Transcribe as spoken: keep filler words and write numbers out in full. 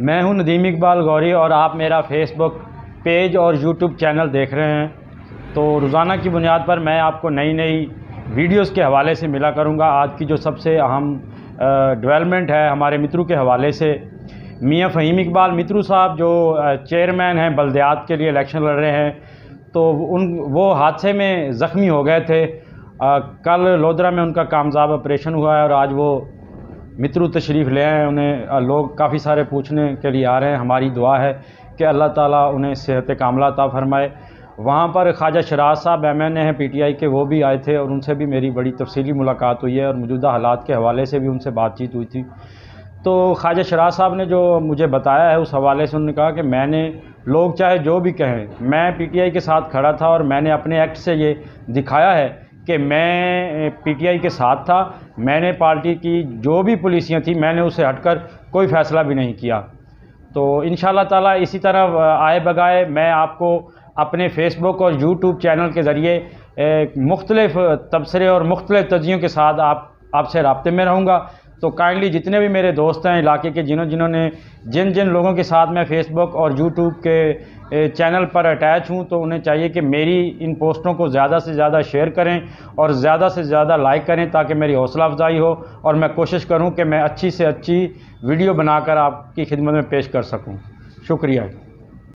मैं हूं नदीम इकबाल गौरी और आप मेरा फेसबुक पेज और यूट्यूब चैनल देख रहे हैं। तो रोज़ाना की बुनियाद पर मैं आपको नई नई वीडियोस के हवाले से मिला करूंगा। आज की जो सबसे अहम डेवलपमेंट है हमारे मित्रों के हवाले से, मियां फ़हीम इकबाल मित्रू साहब जो चेयरमैन हैं बल्दियात के लिए इलेक्शन लड़ रहे हैं, तो उन वो हादसे में ज़ख्मी हो गए थे। आ, कल लोधरा में उनका कामयाब ऑपरेशन हुआ है और आज वो मित्रू तशरीफ़ ले आए हैं। उन्हें लोग काफ़ी सारे पूछने के लिए आ रहे हैं। हमारी दुआ है कि अल्लाह ताला उन्हें सेहत कामला अता फरमाए। वहाँ पर ख्वाजा शराज साहब एम एन ए हैं पी टी आई के, वो भी आए थे और उनसे भी मेरी बड़ी तफसीली मुलाकात हुई है और मौजूदा हालात के हवाले से भी उनसे बातचीत हुई थी। तो ख्वाजा शराज साहब ने जो मुझे बताया है उस हवाले से उन्होंने कहा कि मैंने, लोग चाहे जो भी कहें, मैं पी टी आई के साथ खड़ा था और मैंने अपने एक्ट से ये दिखाया है कि मैं पी टी आई के साथ था। मैंने पार्टी की जो भी पॉलिसियाँ थी मैंने उससे हटकर कोई फ़ैसला भी नहीं किया। तो इंशाअल्लाह ताला इसी तरह आए बगाए मैं आपको अपने फ़ेसबुक और यूट्यूब चैनल के ज़रिए मुख्तलिफ़ तबसरे और मुख्तलिफ़ तजियों के साथ आप आपसे राब्ते में रहूँगा। तो काइंडली जितने भी मेरे दोस्त हैं इलाके के, जिन्हों जिन्होंने जिन जिन लोगों के साथ मैं फ़ेसबुक और यूट्यूब के चैनल पर अटैच हूं, तो उन्हें चाहिए कि मेरी इन पोस्टों को ज़्यादा से ज़्यादा शेयर करें और ज़्यादा से ज़्यादा लाइक करें ताकि मेरी हौसला अफजाई हो और मैं कोशिश करूं कि मैं अच्छी से अच्छी वीडियो बनाकर आपकी खिदमत में पेश कर सकूं। शुक्रिया।